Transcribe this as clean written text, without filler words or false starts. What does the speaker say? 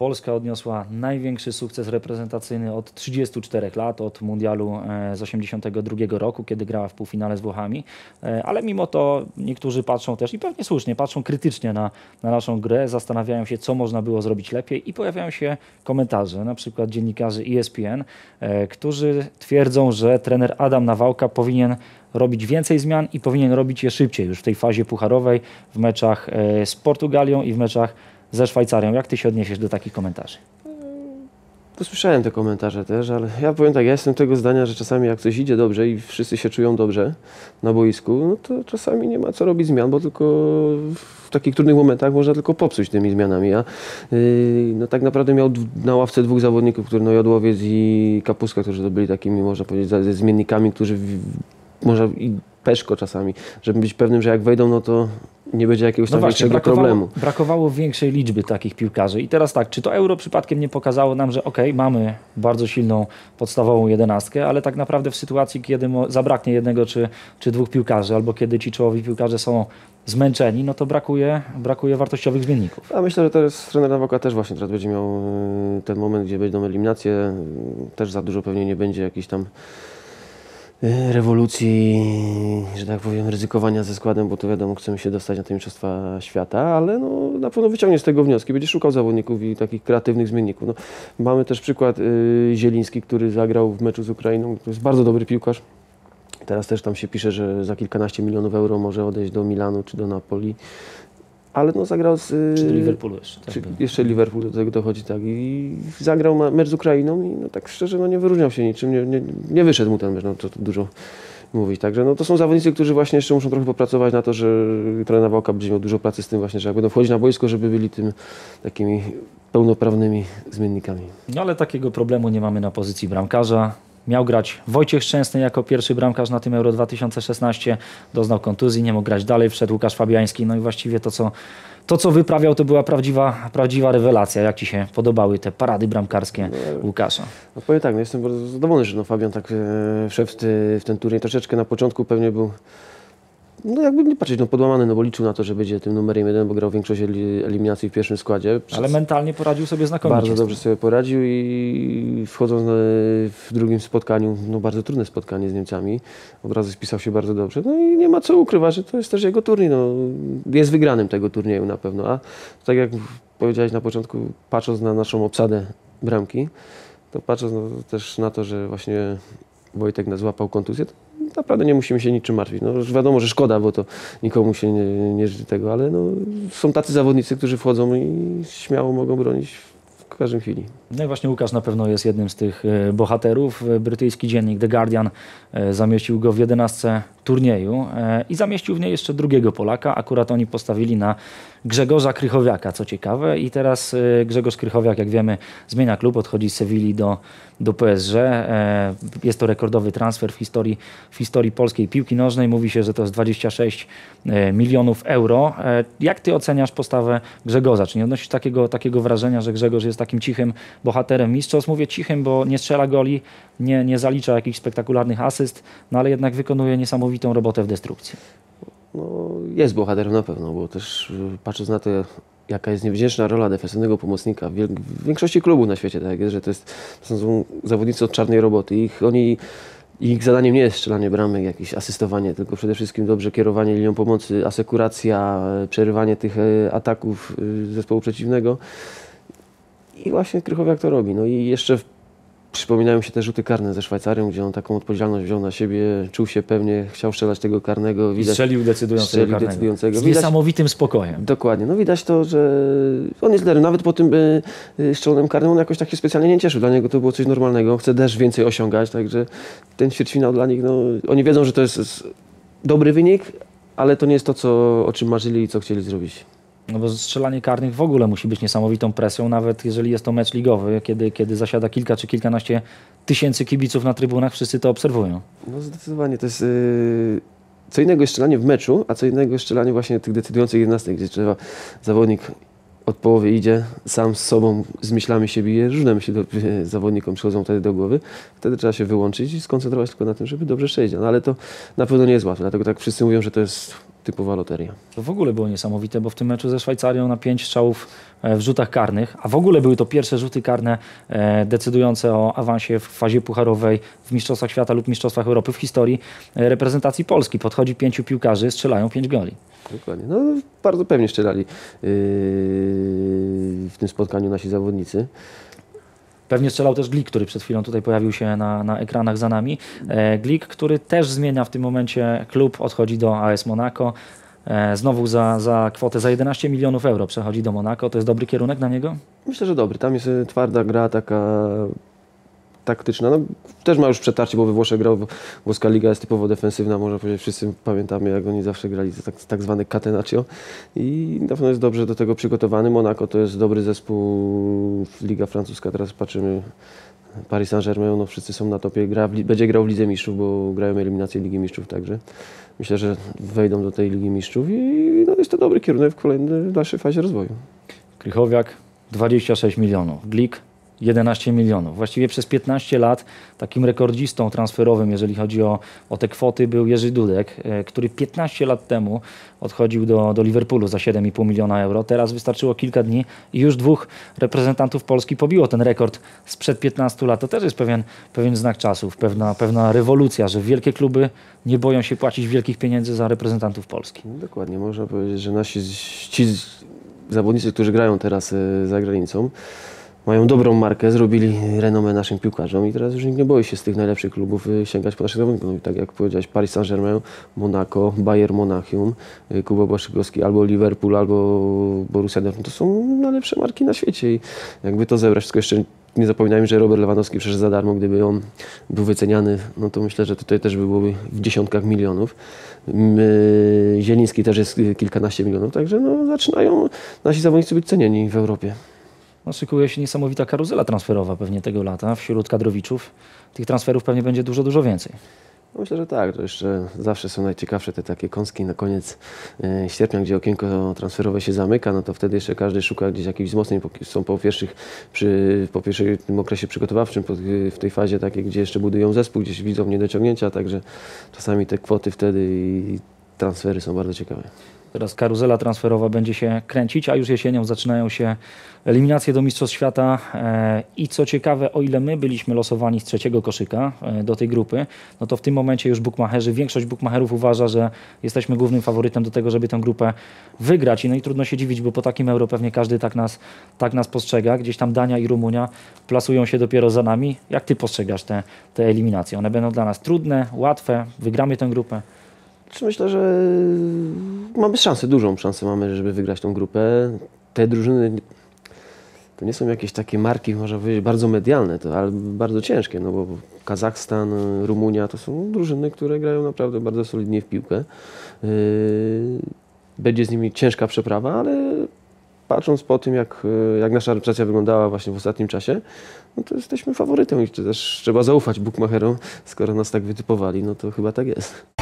Polska odniosła największy sukces reprezentacyjny od 34 lat, od mundialu z 82 roku, kiedy grała w półfinale z Włochami, ale mimo to niektórzy patrzą też, i pewnie słusznie, patrzą krytycznie na naszą grę, zastanawiają się, co można było zrobić lepiej i pojawiają się komentarze, na przykład dziennikarzy ESPN, którzy twierdzą, że trener Adam Nawałka powinien robić więcej zmian i powinien robić je szybciej, już w tej fazie pucharowej, w meczach z Portugalią i w meczach ze Szwajcarią. Jak ty się odniesiesz do takich komentarzy? Słyszałem te komentarze też, ale ja powiem tak, ja jestem tego zdania, że czasami jak coś idzie dobrze i wszyscy się czują dobrze na boisku, no to czasami nie ma co robić zmian, bo tylko w takich trudnych momentach można tylko popsuć tymi zmianami. Ja no tak naprawdę miał na ławce dwóch zawodników, no Jodłowiec i Kapuska, którzy to byli takimi, można powiedzieć, ze zmiennikami, którzy może i Peszko czasami, żeby być pewnym, że jak wejdą, no to nie będzie jakiegoś tam większego problemu. Brakowało większej liczby takich piłkarzy. I teraz tak, czy to Euro przypadkiem nie pokazało nam, że mamy bardzo silną podstawową jedenastkę, ale tak naprawdę w sytuacji, kiedy zabraknie jednego czy dwóch piłkarzy, albo kiedy ci czołowi piłkarze są zmęczeni, no to brakuje wartościowych zmienników. A myślę, że teraz trener Nawałka też właśnie teraz będzie miał ten moment, gdzie będą eliminacje. Też za dużo pewnie nie będzie jakichś tam rewolucji, że tak powiem, ryzykowania ze składem, bo to wiadomo, chcemy się dostać na te mistrzostwa świata, ale no, na pewno wyciągnie z tego wnioski, będzie szukał zawodników i takich kreatywnych zmienników. No, mamy też przykład Zieliński, który zagrał w meczu z Ukrainą, to jest bardzo dobry piłkarz. Teraz też tam się pisze, że za kilkanaście milionów euro może odejść do Milanu czy do Napoli. Ale no zagrał z... Czy do Liverpoolu jeszcze. Jeszcze Liverpool do tego dochodzi, tak. I zagrał mecz z Ukrainą i no tak szczerze no nie wyróżniał się niczym, nie wyszedł mu ten mecz, no to dużo mówić. Także no to są zawodnicy, którzy właśnie jeszcze muszą trochę popracować na to, że trener Nawałka będzie miał dużo pracy z tym właśnie, że jak będą wchodzić na boisko, żeby byli tym takimi pełnoprawnymi zmiennikami. No ale takiego problemu nie mamy na pozycji bramkarza. Miał grać Wojciech Szczęsny jako pierwszy bramkarz na tym Euro 2016, doznał kontuzji, nie mógł grać dalej, wszedł Łukasz Fabiański, no i właściwie to co wyprawiał, to była prawdziwa rewelacja. Jak ci się podobały te parady bramkarskie Łukasza? No powiem tak, no jestem bardzo zadowolony, że Fabian tak wszedł w ten turniej. Troszeczkę na początku pewnie był, no jakby nie patrzeć, podłamany, no bo liczył na to, że będzie tym numerem 1, bo grał większość eliminacji w pierwszym składzie. Ale mentalnie poradził sobie znakomicie. Bardzo dobrze sobie poradził i wchodząc w drugim spotkaniu, no bardzo trudne spotkanie z Niemcami, od razu spisał się bardzo dobrze. No i nie ma co ukrywać, że to jest też jego turniej, no jest wygranym tego turnieju na pewno. A tak jak powiedziałeś na początku, patrząc na naszą obsadę bramki, to patrząc też na to, że właśnie Wojtek złapał kontuzję, to naprawdę nie musimy się niczym martwić. No, wiadomo, że szkoda, bo to nikomu się nie życzy tego, ale no, są tacy zawodnicy, którzy wchodzą i śmiało mogą bronić w każdej chwili. No i właśnie Łukasz na pewno jest jednym z tych bohaterów. Brytyjski dziennik The Guardian zamieścił go w 11 turnieju i zamieścił w niej jeszcze drugiego Polaka. Akurat oni postawili na Grzegorza Krychowiaka, co ciekawe. I teraz Grzegorz Krychowiak, jak wiemy, zmienia klub, odchodzi z Sewilli do PSG. Jest to rekordowy transfer w historii polskiej piłki nożnej. Mówi się, że to jest 26 milionów euro. Jak ty oceniasz postawę Grzegorza? Czy nie odnosisz takiego wrażenia, że Grzegorz jest takim cichym bohaterem mistrzostw? Mówię cichym, bo nie strzela goli, nie zalicza jakichś spektakularnych asyst, no ale jednak wykonuje niesamowitą robotę w destrukcji. No, jest bohaterem na pewno, bo też patrząc na to, jaka jest niewdzięczna rola defensywnego pomocnika w większości klubów na świecie, tak jest, że to są zawodnicy od czarnej roboty. Ich zadaniem nie jest strzelanie bramek, jakieś asystowanie, tylko przede wszystkim dobrze kierowanie linią pomocy, asekuracja, przerywanie tych ataków zespołu przeciwnego. I właśnie Krychowiak to robi. No i jeszcze przypominają się te rzuty karne ze Szwajcarią, gdzie on taką odpowiedzialność wziął na siebie, czuł się pewnie, chciał strzelać tego karnego. Widać, strzelił decydującego. Z niesamowitym spokojem. Dokładnie. No widać to, że on jest liderem. Nawet po tym strzelonym karnym on jakoś tak się specjalnie nie cieszył. Dla niego to było coś normalnego. Chce też więcej osiągać, także ten ćwierćfinał dla nich, no oni wiedzą, że to jest dobry wynik, ale to nie jest to, o czym marzyli i co chcieli zrobić. No bo strzelanie karnych w ogóle musi być niesamowitą presją, nawet jeżeli jest to mecz ligowy, kiedy zasiada kilka czy kilkanaście tysięcy kibiców na trybunach, wszyscy to obserwują. No zdecydowanie, to jest co innego jest strzelanie w meczu, a co innego jest strzelanie właśnie tych decydujących jednostek, gdzie trzeba zawodnik od połowy idzie, sam z sobą, z myślami się bije, różne myśli zawodnikom przychodzą wtedy do głowy, wtedy trzeba się wyłączyć i skoncentrować tylko na tym, żeby dobrze strzelić. No ale to na pewno nie jest łatwe, dlatego tak wszyscy mówią, że to jest typowa loteria. To w ogóle było niesamowite, bo w tym meczu ze Szwajcarią na 5 strzałów w rzutach karnych, a w ogóle były to pierwsze rzuty karne decydujące o awansie w fazie pucharowej w Mistrzostwach Świata lub Mistrzostwach Europy w historii reprezentacji Polski. Podchodzi 5 piłkarzy, strzelają 5 goli. Dokładnie. No, bardzo pewnie strzelali w tym spotkaniu nasi zawodnicy. Pewnie strzelał też Glik, który przed chwilą tutaj pojawił się na ekranach za nami. Glik, który też zmienia w tym momencie klub, odchodzi do AS Monaco. Znowu za kwotę za 11 milionów euro przechodzi do Monaco. To jest dobry kierunek na niego? Myślę, że dobry. Tam jest twarda gra, taka taktyczna. No, też ma już przetarcie, bo we Włoszech grał. Włoska liga jest typowo defensywna, można powiedzieć. Wszyscy pamiętamy, jak oni zawsze grali tak zwane catenaccio. I na pewno jest dobrze do tego przygotowany. Monaco to jest dobry zespół. Liga francuska, teraz patrzymy. Paris Saint-Germain, no wszyscy są na topie. Będzie grał w Lidze Mistrzów, bo grają eliminację Ligi Mistrzów także. Myślę, że wejdą do tej Ligi Mistrzów i no, jest to dobry kierunek w kolejnej, dalszej fazie rozwoju. Krychowiak 26 milionów, Glik 11 milionów. Właściwie przez 15 lat takim rekordzistą transferowym, jeżeli chodzi o te kwoty, był Jerzy Dudek, który 15 lat temu odchodził do Liverpoolu za 7,5 miliona euro. Teraz wystarczyło kilka dni i już 2 reprezentantów Polski pobiło ten rekord sprzed 15 lat. To też jest pewien znak czasów, pewna rewolucja, że wielkie kluby nie boją się płacić wielkich pieniędzy za reprezentantów Polski. Dokładnie, można powiedzieć, że ci zawodnicy, którzy grają teraz za granicą, mają dobrą markę, zrobili renomę naszym piłkarzom i teraz już nikt nie boi się z tych najlepszych klubów sięgać po naszych zawodników. No, tak jak powiedziałeś, Paris Saint-Germain, Monaco, Bayern Monachium, Kuba Błaszczykowski, albo Liverpool, albo Borussia Dortmund. To są najlepsze marki na świecie i jakby to zebrać, tylko jeszcze nie zapominajmy, że Robert Lewandowski przecież za darmo, gdyby on był wyceniany, no to myślę, że tutaj też byłoby w dziesiątkach milionów. Zieliński też jest kilkanaście milionów, także no, zaczynają nasi zawodnicy być cenieni w Europie. No, szykuje się niesamowita karuzela transferowa pewnie tego lata wśród kadrowiczów. Tych transferów pewnie będzie dużo więcej. No myślę, że tak. To jeszcze zawsze są najciekawsze te takie kąski na koniec sierpnia, gdzie okienko transferowe się zamyka, no to wtedy jeszcze każdy szuka gdzieś jakichś wzmocnień. Są po pierwszym tym okresie przygotowawczym, w tej fazie takiej, gdzie jeszcze budują zespół, gdzieś widzą niedociągnięcia, także czasami te kwoty wtedy i transfery są bardzo ciekawe. Teraz karuzela transferowa będzie się kręcić, a już jesienią zaczynają się eliminacje do Mistrzostw Świata i co ciekawe, o ile my byliśmy losowani z 3. koszyka do tej grupy, no to w tym momencie już większość bukmacherów uważa, że jesteśmy głównym faworytem do tego, żeby tę grupę wygrać. No i trudno się dziwić, bo po takim Euro pewnie każdy tak nas postrzega. Gdzieś tam Dania i Rumunia plasują się dopiero za nami. Jak ty postrzegasz te eliminacje? One będą dla nas trudne, łatwe? Wygramy tę grupę? Myślę, że mamy szansę, dużą szansę mamy, żeby wygrać tą grupę. Te drużyny to nie są jakieś takie marki, można powiedzieć, bardzo medialne, ale bardzo ciężkie, no bo Kazachstan, Rumunia to są drużyny, które grają naprawdę bardzo solidnie w piłkę. Będzie z nimi ciężka przeprawa, ale patrząc po tym, jak nasza reprezentacja wyglądała właśnie w ostatnim czasie, no to jesteśmy faworytem i też trzeba zaufać bukmacherom, skoro nas tak wytypowali, no to chyba tak jest.